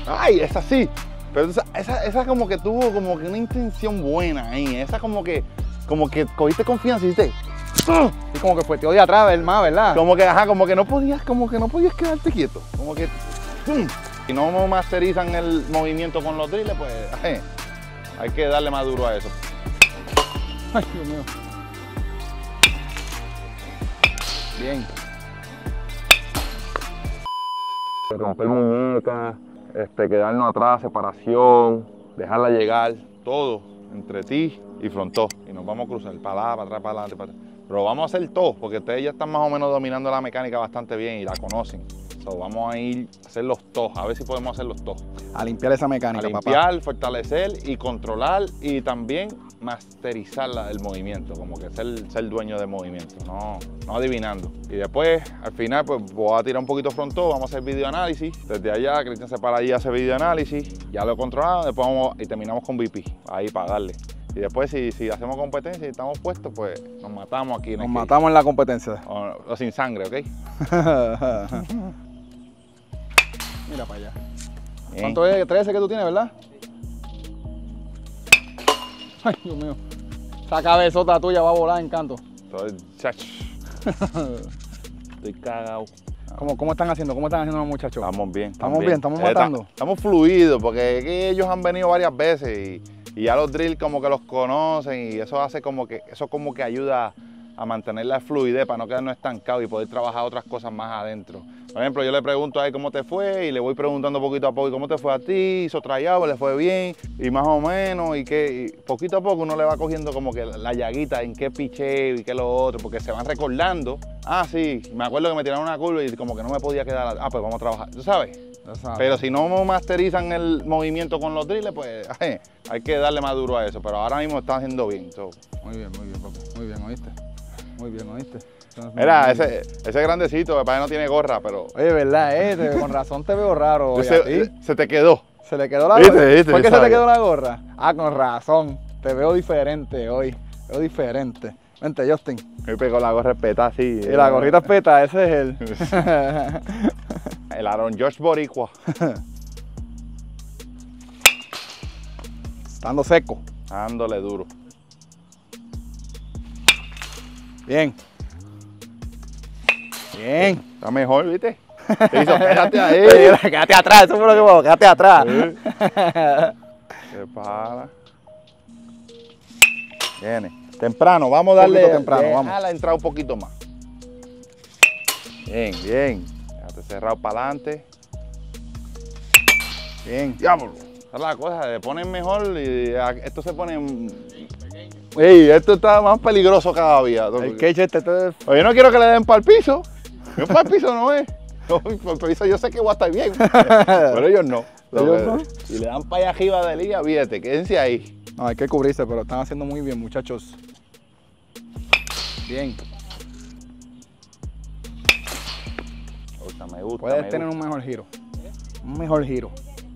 Ay, esa sí. Pero esa como que tuvo como que una intención buena ahí. Esa como que cogiste confianza y dijiste. Y como que fue tío de atrás, el más, ¿verdad? Como que no podías quedarte quieto. Como que. Si no masterizan el movimiento con los drills, pues hay que darle más duro a eso. Ay, Dios mío. Bien. Romper muñecas, quedarnos atrás, separación, dejarla llegar, todo entre ti y frontó. Y nos vamos a cruzar para atrás, para adelante, para atrás. Pero vamos a hacer todo, porque ustedes ya están más o menos dominando la mecánica bastante bien y la conocen. Vamos a ir a hacer los tos, a ver si podemos hacer los tos. A limpiar esa mecánica, a limpiar, fortalecer y controlar y también masterizar el movimiento, como que ser dueño del movimiento, no adivinando. Y después, al final, pues voy a tirar un poquito frontón, vamos a hacer videoanálisis. Desde allá, Cristian se para allí a hacer videoanálisis, ya lo he controlado, después vamos y terminamos con VP, ahí para darle. Y después, si hacemos competencia y estamos puestos, pues nos matamos aquí. Nos matamos en la competencia. O sin sangre, ¿ok? Mira para allá. Bien. ¿Cuánto es? 13 que tú tienes, ¿verdad? Ay, Dios mío. Esa cabezota tuya va a volar en canto. Estoy cagado. ¿Cómo están haciendo? ¿Cómo están haciendo los muchachos? Estamos bien. Estamos matando. Estamos fluidos porque es que ellos han venido varias veces y ya los drills como que los conocen y eso hace como que ayuda a mantener la fluidez para no quedarnos estancados y poder trabajar otras cosas más adentro. Por ejemplo, yo le pregunto a él cómo te fue y le voy preguntando poquito a poco, ¿cómo te fue a ti? Hizo tryout, le fue bien y más o menos y poquito a poco uno le va cogiendo como que la llaguita en qué picheo y qué lo otro, porque se van recordando. Ah, sí, me acuerdo que me tiraron una curva y como que no me podía quedar, pues vamos a trabajar, ¿tú sabes? Pero si no masterizan el movimiento con los drills, pues hay que darle más duro a eso, pero ahora mismo está haciendo bien. Muy bien, papi, muy bien, ¿oíste? Muy bien, ¿oíste? Mira, ese grandecito, el padre no tiene gorra, pero... Oye, ¿verdad? Con razón te veo raro. Oye, se te quedó. ¿Se le quedó la gorra? ¿Por qué se te quedó la gorra? Ah, con razón. Te veo diferente hoy. Veo diferente. Vente, Justin. Me pegó la gorra peta así. Y la gorrita peta, ese es él. El Aaron George Boricua. Estando seco. Dándole duro. Bien. Bien. Está mejor, ¿viste? Te hizo, quédate ahí. Quédate atrás, eso fue lo que pasó. Quédate atrás. Se para. Viene. Temprano, vamos a darle. Temprano, vamos. Déjala entrar un poquito más. Bien, bien. Déjate cerrado para adelante. Bien. Diablo. Esa es la cosa, se ponen mejor y esto se pone. Ey, esto está más peligroso cada día. El cage Oye, no quiero que le den para el piso. Yo para el piso no es. Para el piso yo sé que voy a estar bien. Pero ellos no. Y le dan para allá arriba de liga, fíjate, quédense ahí. No, hay que cubrirse, pero están haciendo muy bien, muchachos. Bien. Me gusta. Puedes tener un mejor giro. Un mejor giro.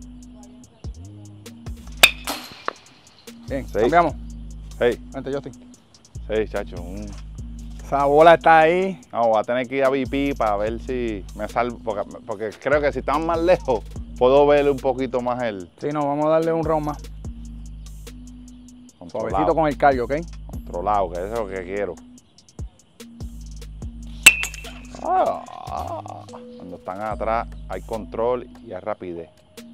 Bien, cambiamos. Hey. Vente, Justin. Sí, chacho. Esa bola está ahí. No, voy a tener que ir a VP para ver si me salvo. Porque creo que si estamos más lejos, puedo ver un poquito más el. Sí, no, vamos a darle un round más. Suavecito con el cardio, ¿ok? Controlado, que eso es lo que quiero. Cuando están atrás hay control y hay rapidez.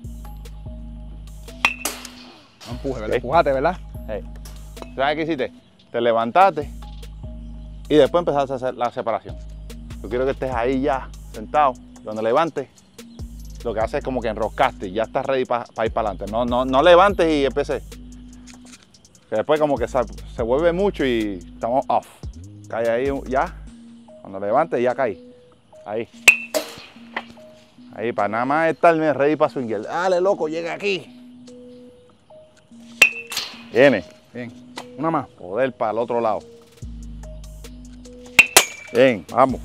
No empuje, ¿verdad? Empujate, ¿verdad? Hey. ¿Sabes qué hiciste? Te levantaste y después empezaste a hacer la separación. Yo quiero que estés ahí ya, sentado. Cuando levantes, lo que haces es como que enroscaste y ya estás ready para ir para adelante. No levantes y empecé. Que después como que se vuelve mucho y estamos off. Cae ahí ya. Cuando levantes ya cae. Ahí. Ahí, para nada más estarme ready para swingar. Dale, loco, llega aquí. Viene. Bien. Una más. Poder para el otro lado. Bien, vamos.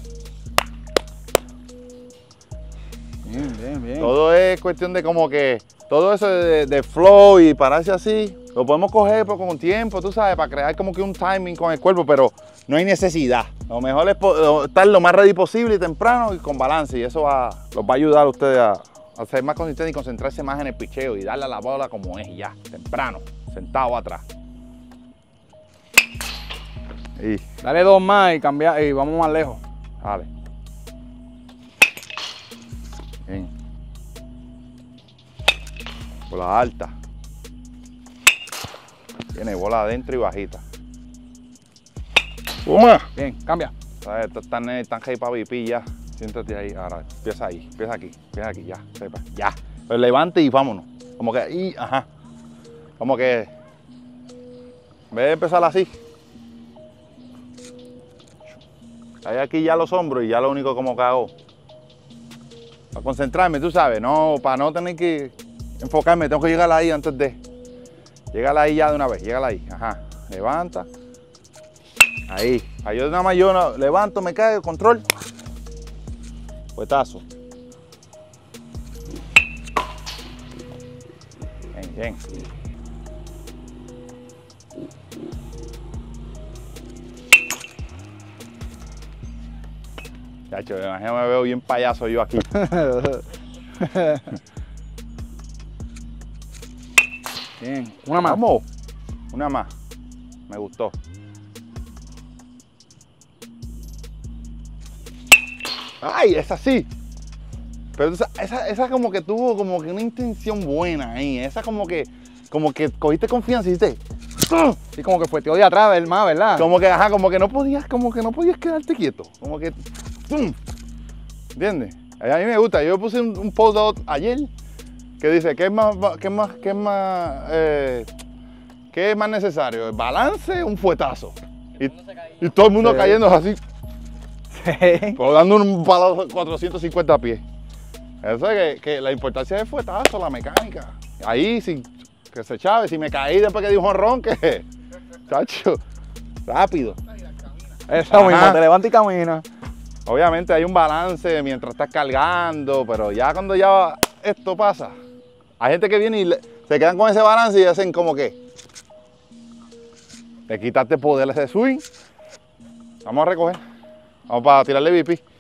Bien. Todo es cuestión de como que todo eso de flow y pararse así, lo podemos coger con un tiempo, tú sabes, para crear como que un timing con el cuerpo, pero no hay necesidad. Lo mejor es estar lo más ready posible y temprano y con balance, y eso los va a ayudar a ustedes a ser más consistente y concentrarse más en el picheo y darle a la bola como es ya, temprano, sentado atrás. Y dale 2 más y cambia y vamos más lejos. dale. Bien. Bola alta. Tiene bola adentro y bajita. ¡Toma! Bien, cambia. ¿Sabes? Están heavy para VP ya. Siéntate ahí. Ahora, empieza ahí. Empieza aquí, ya. Sepa. Ya. Pues levante y vámonos. Como que ahí, ajá. Como que. En vez de empezar así. Ahí aquí ya los hombros y ya lo único como que hago. Para concentrarme, tú sabes, no, para no tener que enfocarme, tengo que llegar ahí antes de. Llegar ahí ya de una vez, llegar ahí, ajá. Levanta. Ahí. Ahí yo nada más levanto, me caigo, control. Puestazo. Bien, bien. Chacho, me imagino me veo bien payaso yo aquí. Bien, una más. Vamos. Una más. Me gustó. ¡Ay, esa sí! Pero esa como que tuvo como que una intención buena ahí. Esa como que cogiste confianza y dijiste. Sí, como que fue tío de atrás, el más, ¿verdad? Como que, ajá, como que no podías quedarte quieto. Como que. ¿Entiendes? A mí me gusta. Yo puse un post ayer que dice, ¿qué es más necesario? ¿El balance o un fuetazo? Y todo el mundo sí. cayendo así. Sí. Pero dando un palo 450 pies. Eso es que la importancia del fuetazo, la mecánica. Ahí, que se chave, si me caí después que di un jonrón, que. Chacho, rápido. Eso mismo, te levantas y caminas. Obviamente hay un balance mientras estás cargando, pero ya cuando ya esto pasa, hay gente que viene y se quedan con ese balance y hacen como que. Le quitaste poder a ese swing. Vamos a recoger. Vamos para tirarle VP.